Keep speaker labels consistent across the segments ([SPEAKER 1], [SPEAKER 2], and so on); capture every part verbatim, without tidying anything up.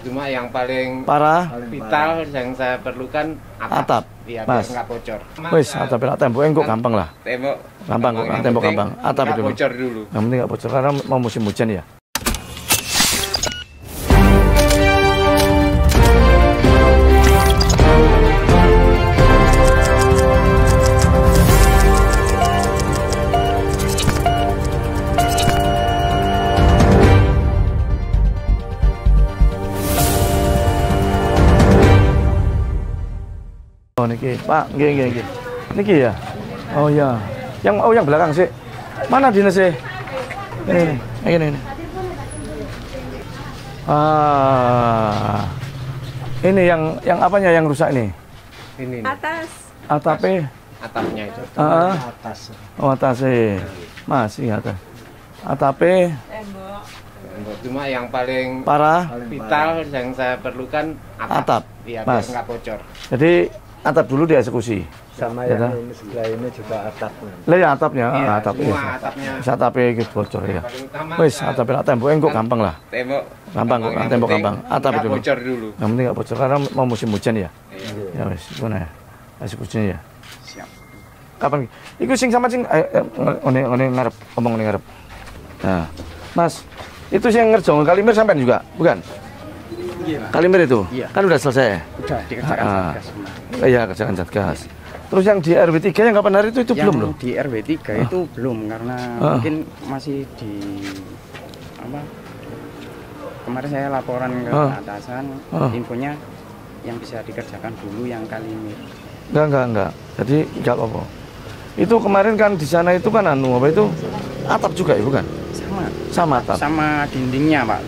[SPEAKER 1] Cuma yang paling
[SPEAKER 2] parah,
[SPEAKER 1] vital yang saya perlukan atap.
[SPEAKER 2] Atap.
[SPEAKER 1] Iya,
[SPEAKER 2] Mas.
[SPEAKER 1] biar nggak bocor.
[SPEAKER 2] Wis, atap lah, tembok engkok gampang lah.
[SPEAKER 1] Tembok
[SPEAKER 2] Gampang kok,
[SPEAKER 1] yang
[SPEAKER 2] tembok
[SPEAKER 1] penting
[SPEAKER 2] gampang. Atap
[SPEAKER 1] nggak
[SPEAKER 2] dulu.
[SPEAKER 1] bocor dulu.
[SPEAKER 2] Yang penting nggak bocor karena mau musim hujan ya. Oh niki, Pak, nggih nggih nggih. Niki ya. Oh ya. Yang oh yang belakang sih. Mana dinas sih? Ini ini ini. ini. Ah. Ini yang yang apanya yang rusak nih?
[SPEAKER 1] Ini nih,
[SPEAKER 3] Atas.
[SPEAKER 2] Atapnya.
[SPEAKER 1] atapnya itu.
[SPEAKER 2] Heeh.
[SPEAKER 1] Atas.
[SPEAKER 2] Oh atasnya. Masih atas. Atapnya
[SPEAKER 3] Tembok.
[SPEAKER 1] Tembok. Cuma yang paling
[SPEAKER 2] parah,
[SPEAKER 1] vital yang saya perlukan atap.
[SPEAKER 2] Atap.
[SPEAKER 1] Iya, biar
[SPEAKER 2] Mas.
[SPEAKER 1] nggak bocor.
[SPEAKER 2] jadi atap dulu dieksekusi.
[SPEAKER 4] Sama
[SPEAKER 2] Ya,
[SPEAKER 4] yang
[SPEAKER 2] dah.
[SPEAKER 4] ini sebelah ini juga atap.
[SPEAKER 2] Lah ya atapnya,
[SPEAKER 1] Iya,
[SPEAKER 2] ah, atap
[SPEAKER 1] semua
[SPEAKER 2] ya.
[SPEAKER 1] atapnya.
[SPEAKER 2] Bisa atapnya gitu bocor ya.
[SPEAKER 1] Paling utama
[SPEAKER 2] Wis,
[SPEAKER 1] saya-
[SPEAKER 2] atapnya lah, tembok engkok gampang lah.
[SPEAKER 1] Tembok
[SPEAKER 2] Gampang kok,
[SPEAKER 1] yang
[SPEAKER 2] tembok
[SPEAKER 1] penting
[SPEAKER 2] gampang. Atap
[SPEAKER 1] nggak
[SPEAKER 2] dulu.
[SPEAKER 1] bocor dulu.
[SPEAKER 2] Yang penting nggak bocor karena mau musim hujan ya.
[SPEAKER 1] Iya.
[SPEAKER 2] Ya wis, gimana ya? Eksekusinya ya.
[SPEAKER 1] Siap.
[SPEAKER 2] Kapan? Iku sing sama sing eh, eh, ngene ngene ngarep, ngomong ngene ngarep. Nah, Mas, itu sing ngerjakan Kalimir sampean juga, bukan?
[SPEAKER 1] Iya.
[SPEAKER 2] Kalimir itu?
[SPEAKER 1] Iya.
[SPEAKER 2] Kan udah selesai.
[SPEAKER 1] Udah dikerjakan
[SPEAKER 2] Ah,
[SPEAKER 1] Satgas semua.
[SPEAKER 2] Iya, kerjaan Satgas. Terus yang di R W tiga yang kapan hari itu itu
[SPEAKER 5] Yang
[SPEAKER 2] belum loh?
[SPEAKER 5] di R W tiga
[SPEAKER 2] Ah.
[SPEAKER 5] itu belum karena
[SPEAKER 2] Ah.
[SPEAKER 5] mungkin masih di apa kemarin saya laporan ke
[SPEAKER 2] Ah.
[SPEAKER 5] atasan
[SPEAKER 2] Ah.
[SPEAKER 5] infonya yang bisa dikerjakan dulu yang Kalimir.
[SPEAKER 2] Enggak, enggak, enggak. Jadi enggak apa-apa. Itu kemarin kan di sana itu kan anu apa itu? Atap juga ya, bukan?
[SPEAKER 5] Sama
[SPEAKER 2] Sama atap.
[SPEAKER 5] sama dindingnya Pak,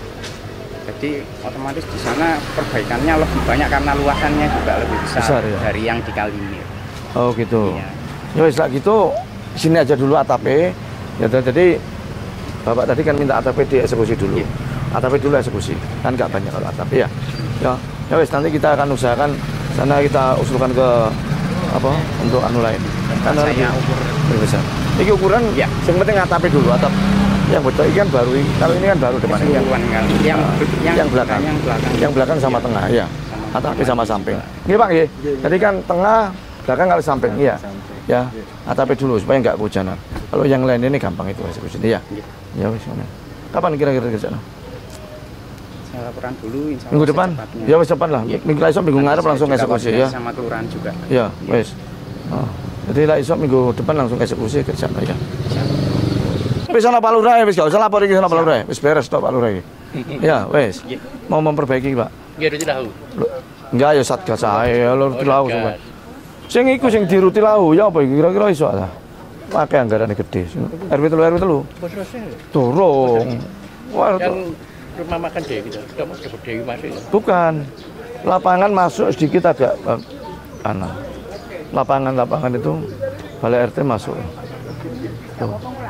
[SPEAKER 5] jadi otomatis di sana perbaikannya lebih banyak karena luasannya juga lebih besar,
[SPEAKER 2] Besar, ya?
[SPEAKER 5] dari yang di Kalimir.
[SPEAKER 2] Oh gitu.
[SPEAKER 5] Iya.
[SPEAKER 2] Ya wis lah gitu, sini aja dulu atapnya. Ya jadi Bapak tadi kan minta atapnya dieksekusi dulu.
[SPEAKER 5] Iya.
[SPEAKER 2] Atapnya dulu eksekusi. Kan nggak banyak kalau atap ya. Ya, ya wis nanti kita akan usahakan sana kita usulkan ke apa untuk anu lain. Karena
[SPEAKER 5] Saya
[SPEAKER 2] lebih-
[SPEAKER 5] ukur
[SPEAKER 2] lebih besar. Ini ukuran
[SPEAKER 5] Ya.
[SPEAKER 2] yang penting atapnya dulu, atap yang bocor ini kan baru, kalau ini kan baru depan ini.
[SPEAKER 5] keseluruhan kali. Yang,
[SPEAKER 2] yang, yang belakang,
[SPEAKER 5] yang belakang,
[SPEAKER 2] yang belakang sama
[SPEAKER 5] Iya.
[SPEAKER 2] tengah, ya.
[SPEAKER 5] Sama
[SPEAKER 2] Atapnya
[SPEAKER 5] tengah.
[SPEAKER 2] sama samping. Ini Pak, ya. Jadi kan tengah, belakang kalau samping, iya. Ya, atapnya dulu supaya nggak kehujanan. Kalau yang lain ini gampang itu eksekusinya, ya.
[SPEAKER 5] Iya.
[SPEAKER 2] Ya wis mana. Kapan kira-kira kerja?
[SPEAKER 5] Saya laporan dulu insya Allah
[SPEAKER 2] Minggu depan?
[SPEAKER 5] secepatnya.
[SPEAKER 2] Ya wis depan lah.
[SPEAKER 5] Iya.
[SPEAKER 2] Minggu esok minggu
[SPEAKER 5] Nanti
[SPEAKER 2] ngarep
[SPEAKER 5] saya
[SPEAKER 2] langsung
[SPEAKER 5] juga
[SPEAKER 2] eksekusi
[SPEAKER 5] koordinasi
[SPEAKER 2] ya.
[SPEAKER 5] sama kelurahan juga.
[SPEAKER 2] Ya, wis. Oh. Jadi lah esok minggu depan langsung eksekusi kerja ya. Wis ana Pak Lurah, wis gak usah lapor iki ana Pak Lurah. Wis beres tok Pak Lurah iki. Ya, wis.
[SPEAKER 5] Iya.
[SPEAKER 2] Mau memperbaiki, Pak.
[SPEAKER 6] Nggih ruti lahu.
[SPEAKER 2] Loh, enggak ya Satgas ae, ya Ruti
[SPEAKER 6] Oh,
[SPEAKER 2] Lahu
[SPEAKER 6] Satgas.
[SPEAKER 2] sampean. Sing iku sing di Ruti Lahu ya apa iki kira-kira iso ta? Pakai anggaran gede. R W telu R W telu.
[SPEAKER 6] Bos selesai.
[SPEAKER 2] Durung. Wah,
[SPEAKER 6] Yang
[SPEAKER 2] itu-
[SPEAKER 6] rumah makan Dewi itu. Kamu sudah Dewi masuk. ya?
[SPEAKER 2] bukan. Lapangan masuk sedikit agak eh, kanan. Lapangan-lapangan itu balai R T masuk. Tuh.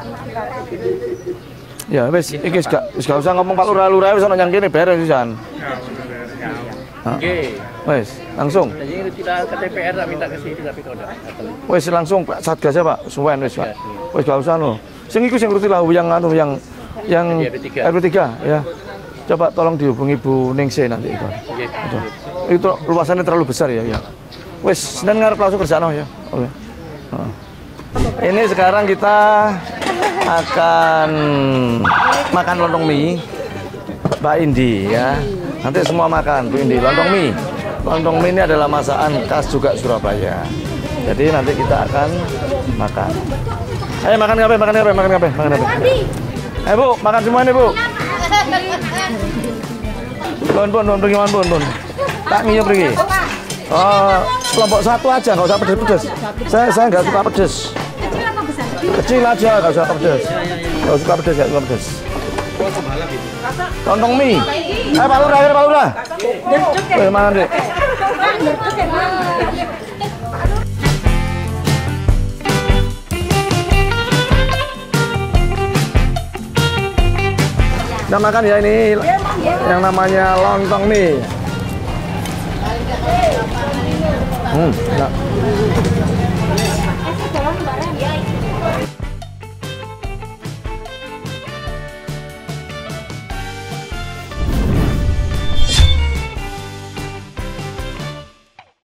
[SPEAKER 2] Ya wis, iki wis gak wis gak usah ngomong Pak Lurah, Lurah wis ana nyang kene beres pisan.
[SPEAKER 6] Nggih.
[SPEAKER 2] Wis, langsung.
[SPEAKER 6] Jadi kita ke T P R tak minta ke sini tapi kau enggak.
[SPEAKER 2] Wis langsung Pak Satgas ya Pak, suwen wis Pak. Wis gak usah no. Sing iku sing Ruti Lahu yang anu yang yang
[SPEAKER 6] R W tiga.
[SPEAKER 2] R W tiga ya. Coba tolong dihubungi Bu Ningsih nanti itu.
[SPEAKER 6] Nggih.
[SPEAKER 2] Itu, itu luasannya terlalu besar ya, ya. Wis, Senin ngarep langsung kerjaan ya. Oke. Heeh. Ini sekarang kita akan makan lontong mie Mbak Indi ya. Nanti semua makan Bu Indi lontong mie. Lontong mie ini adalah masakan khas juga Surabaya. Jadi nanti kita akan makan. Ayo makan ngapain? Makan ngapain? Makan ngapain? Makan ngapain? Ayo Bu, makan semua ini Bu. Bun, bun, bun, pergi, bun, bun. Tak ngiyo pergi. Oh, kelompok satu aja, nggak usah pedes-pedes. Saya, saya nggak suka pedes. Kecil aja, nggak usah pedes. Nggak suka pedes, nggak suka pedes. Lontong mie. Ayo Pak Lurah, ayo Pak Lurah. Wih, mana dek? Kita makan ya ini yang namanya lontong mie. Hmm, enak.